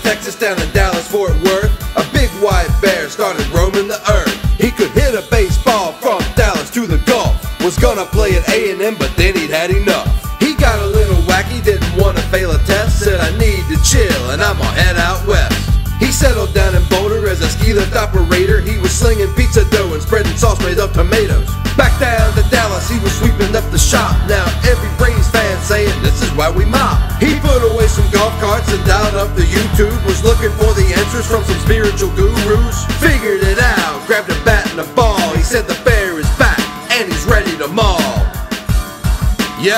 Texas down in Dallas, Fort Worth, a big white bear started roaming the earth. He could hit a baseball from Dallas to the Gulf. Was gonna play at A&M, but then he'd had enough. He got a little wacky, didn't want to fail a test. Said, I need to chill and I'm gonna head out west. He settled down in Boulder as a ski lift operator. He was slinging pizza dough and spreading sauce made of tomatoes. Back down to Dallas, he was sweeping up the shop. Now every Braves fan saying, this is why we mop. He put away some golf carts and dialed up the YouTube. Was looking for the answers from some spiritual gurus. Figured it out, grabbed a bat and a ball. He said the bear is back and he's ready to maul. Yo,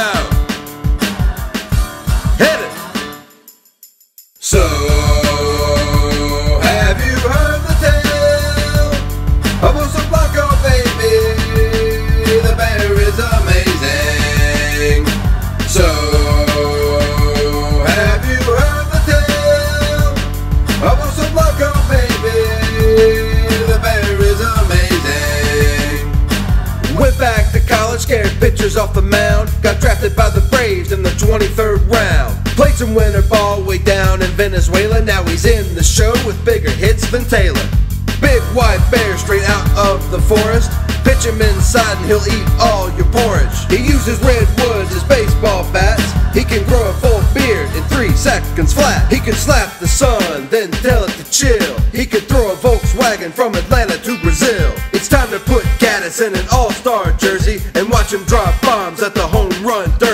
hit it. So have you heard the tale of Oso Blanco, baby? The bear is amazing. So have you heard the tale of Oso Blanco, baby? The bear is amazing. Went back to college, scared pitchers off the mound. Got drafted by the Braves in the 23rd round. Played some winter ball way down in Venezuela. Now he's in the show with bigger hits than Taylor. Big white bear straight out of the forest. Pitch him inside and he'll eat all your porridge. He uses redwoods as baseball bats. He can grow a full beard in 3 seconds flat. He can slap the sun, then tell it to chill. He can throw a Volkswagen from Atlanta to Brazil. It's time to put Gattis in an all-star jersey and watch him drop bombs at the home run